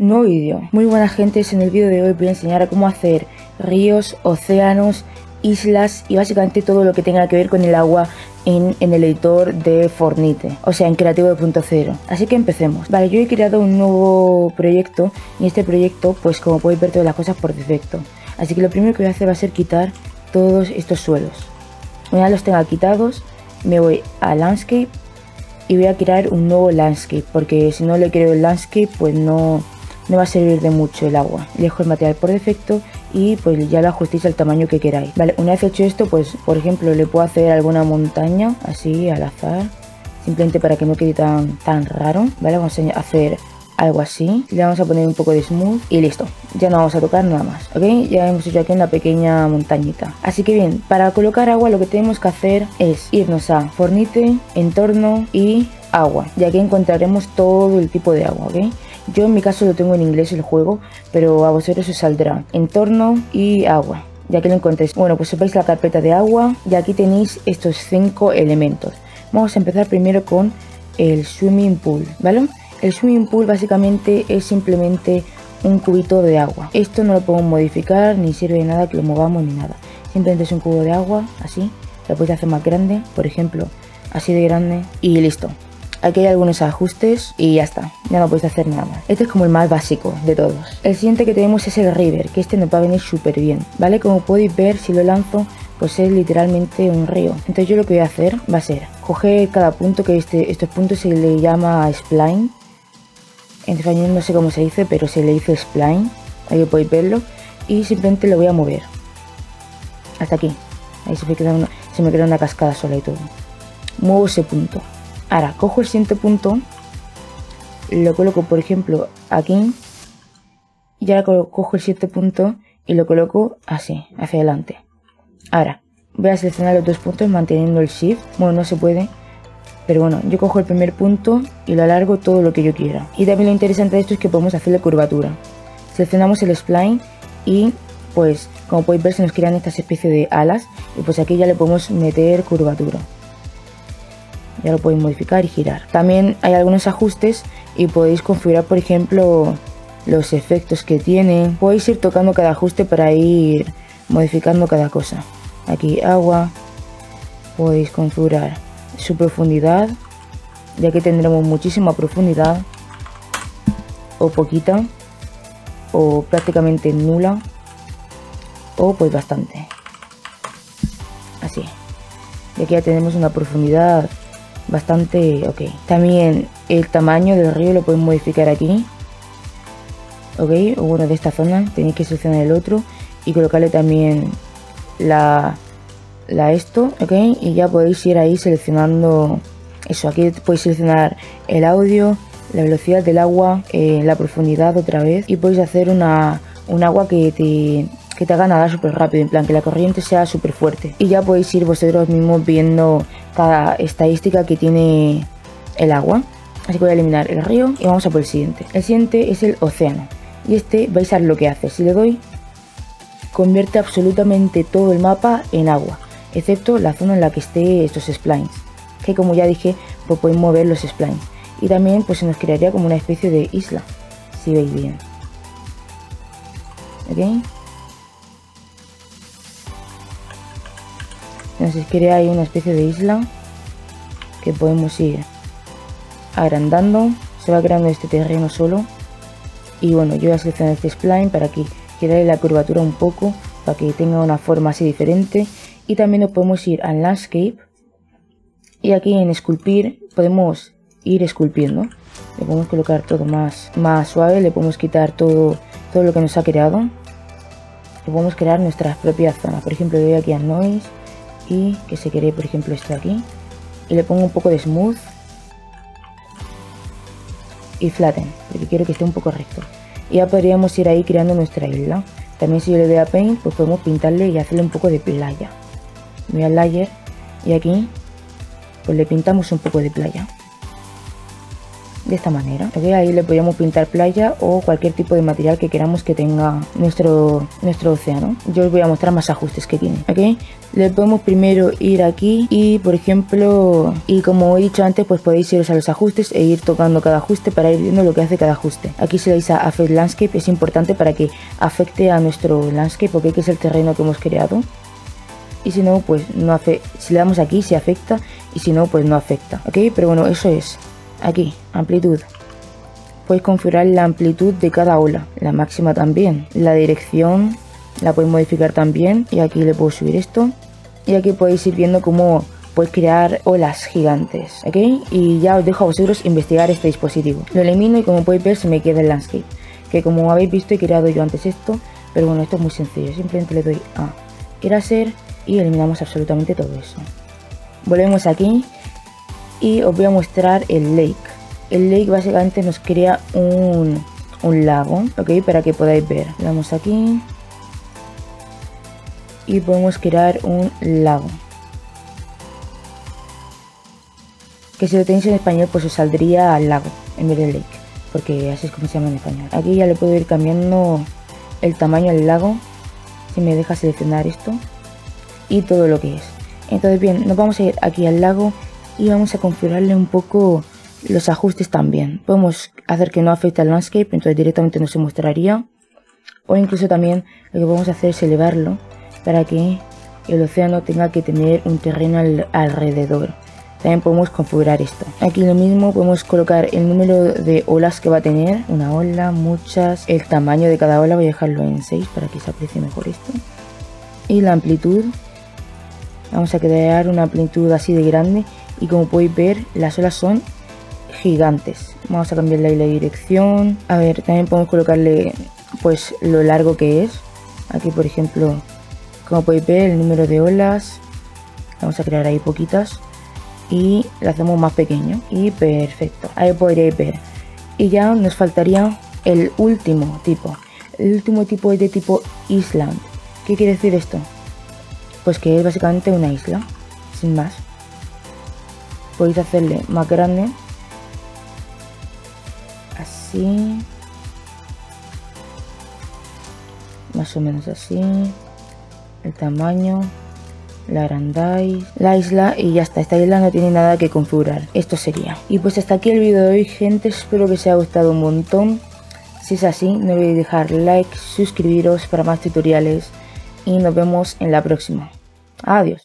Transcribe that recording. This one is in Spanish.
Nuevo vídeo. Muy buena gente, en el vídeo de hoy voy a enseñar a cómo hacer ríos, océanos, islas y básicamente todo lo que tenga que ver con el agua en el editor de Fortnite, o sea en Creativo 2.0. Así que empecemos. Vale, yo he creado un nuevo proyecto y este proyecto, pues como podéis ver, todas las cosas por defecto. Así que lo primero que voy a hacer va a ser quitar todos estos suelos. Una vez los tenga quitados, me voy a Landscape y voy a crear un nuevo Landscape, porque si no le creo el Landscape, pues no va a servir de mucho el agua. Dejo el material por defecto y pues ya lo ajustéis al tamaño que queráis. Vale, una vez hecho esto, pues por ejemplo le puedo hacer alguna montaña así al azar, simplemente para que no quede tan raro. Vale, vamos a hacer algo así, le vamos a poner un poco de smooth y listo, ya no vamos a tocar nada más, ok. Ya hemos hecho aquí una pequeña montañita. Así que bien, para colocar agua lo que tenemos que hacer es irnos a Fortnite, entorno y agua, y aquí encontraremos todo el tipo de agua, ok. Yo en mi caso lo tengo en inglés el juego, pero a vosotros os saldrá entorno y agua, ya que lo encontréis. Bueno, pues veis la carpeta de agua y aquí tenéis estos 5 elementos. Vamos a empezar primero con el swimming pool, ¿vale? El swimming pool básicamente es simplemente un cubito de agua. Esto no lo podemos modificar, ni sirve de nada que lo movamos ni nada. Simplemente es un cubo de agua, así. Lo podéis hacer más grande, por ejemplo, así de grande y listo. Aquí hay algunos ajustes y ya está, ya no podéis hacer nada más. Este es como el más básico de todos. El siguiente que tenemos es el river, que este nos va a venir súper bien, ¿vale? Como podéis ver, si lo lanzo, pues es literalmente un río. Entonces yo lo que voy a hacer va a ser coger cada punto, que estos puntos se le llama spline. En español no sé cómo se dice, pero se le dice spline, ahí podéis verlo, y simplemente lo voy a mover hasta aquí. Ahí se me queda una cascada sola y todo. Muevo ese punto. Ahora cojo el siguiente punto, lo coloco por ejemplo aquí, y ahora cojo el siguiente punto y lo coloco así, hacia adelante. Ahora voy a seleccionar los dos puntos manteniendo el shift. Bueno, no se puede, pero bueno, yo cojo el primer punto y lo alargo todo lo que yo quiera. Y también lo interesante de esto es que podemos hacerle curvatura. Seleccionamos el spline y pues como podéis ver se nos crean estas especies de alas, y pues aquí ya le podemos meter curvatura. Ya lo podéis modificar y girar. También hay algunos ajustes y podéis configurar, por ejemplo, los efectos que tiene. Podéis ir tocando cada ajuste para ir modificando cada cosa. Aquí agua, podéis configurar su profundidad, ya que tendremos muchísima profundidad, o poquita, o prácticamente nula, o pues bastante. Así. Y aquí ya tenemos una profundidad bastante ok. También el tamaño del río lo podemos modificar aquí, ok, o bueno, de esta zona tenéis que seleccionar el otro y colocarle también esto, ok, y ya podéis ir ahí seleccionando eso. Aquí podéis seleccionar el audio, la velocidad del agua, la profundidad otra vez, y podéis hacer un agua que te haga nadar súper rápido, en plan que la corriente sea súper fuerte, y ya podéis ir vosotros mismos viendo cada estadística que tiene el agua. Así que voy a eliminar el río y vamos a por el siguiente. El siguiente es el océano, y este vais a ver lo que hace. Si le doy, convierte absolutamente todo el mapa en agua, excepto la zona en la que esté estos splines, que como ya dije, pues podéis mover los splines, y también pues se nos crearía como una especie de isla, si veis bien, ok. Entonces crea ahí una especie de isla que podemos ir agrandando. Se va creando este terreno solo. Y bueno, yo voy a seleccionar este spline para que darle la curvatura un poco, para que tenga una forma así diferente. Y también nos podemos ir al landscape, y aquí en esculpir podemos ir esculpiendo. Le podemos colocar todo más suave, le podemos quitar todo lo que nos ha creado. Le podemos crear nuestras propias zonas. Por ejemplo, le doy aquí a noise y que se cree por ejemplo esto aquí, y le pongo un poco de smooth y flatten, porque quiero que esté un poco recto, y ya podríamos ir ahí creando nuestra isla. También si yo le doy a paint, pues podemos pintarle y hacerle un poco de playa. Me voy al layer y aquí pues le pintamos un poco de playa. de esta manera, ¿ok? Ahí le podríamos pintar playa o cualquier tipo de material que queramos que tenga nuestro océano. Yo os voy a mostrar más ajustes que tiene, ¿ok? Le podemos primero ir aquí y, por ejemplo, y como he dicho antes, pues podéis iros a los ajustes e ir tocando cada ajuste para ir viendo lo que hace cada ajuste. Aquí si le dais a Affect Landscape es importante para que afecte a nuestro landscape, porque es el terreno que hemos creado. Y si no, pues no afecta. Si le damos aquí, se afecta, y si no, pues no afecta, ¿ok? Pero bueno, eso es. Aquí, amplitud. Podéis configurar la amplitud de cada ola, la máxima también. La dirección la podéis modificar también, y aquí le puedo subir esto. Y aquí podéis ir viendo cómo podéis crear olas gigantes, ¿ok? Y ya os dejo a vosotros investigar este dispositivo. Lo elimino y como podéis ver se me queda el landscape, que como habéis visto he creado yo antes esto, pero bueno, esto es muy sencillo. Simplemente le doy a Eraser y eliminamos absolutamente todo eso. Volvemos aquí y os voy a mostrar el lake. El lake básicamente nos crea un lago, ¿ok? Para que podáis ver. Le damos aquí y podemos crear un lago, que si lo tenéis en español pues os saldría lago en vez de lake, porque así es como se llama en español. Aquí ya le puedo ir cambiando el tamaño del lago, si me deja seleccionar esto y todo lo que es. Entonces bien, nos vamos a ir aquí al lago y vamos a configurarle un poco los ajustes también. Podemos hacer que no afecte al landscape, entonces directamente no se mostraría, o incluso también lo que podemos hacer es elevarlo para que el océano tenga que tener un terreno alrededor. También podemos configurar esto. Aquí lo mismo, podemos colocar el número de olas que va a tener, una ola, muchas, el tamaño de cada ola, voy a dejarlo en 6 para que se aprecie mejor esto, y la amplitud. Vamos a crear una amplitud así de grande y como podéis ver las olas son gigantes. Vamos a cambiarle ahí la dirección. A ver, también podemos colocarle pues lo largo que es. Aquí por ejemplo, como podéis ver el número de olas, vamos a crear ahí poquitas y lo hacemos más pequeño y perfecto, ahí podréis ver. Y ya nos faltaría el último tipo. El último tipo es de tipo Island. ¿Qué quiere decir esto? Pues que es básicamente una isla, sin más. Podéis hacerle más grande, así, más o menos así, el tamaño, la agrandáis, la isla y ya está. Esta isla no tiene nada que configurar. Esto sería. Y pues hasta aquí el vídeo de hoy, gente. Espero que os haya gustado un montón. Si es así, no olvidéis dejar like, suscribiros para más tutoriales y nos vemos en la próxima. Adiós.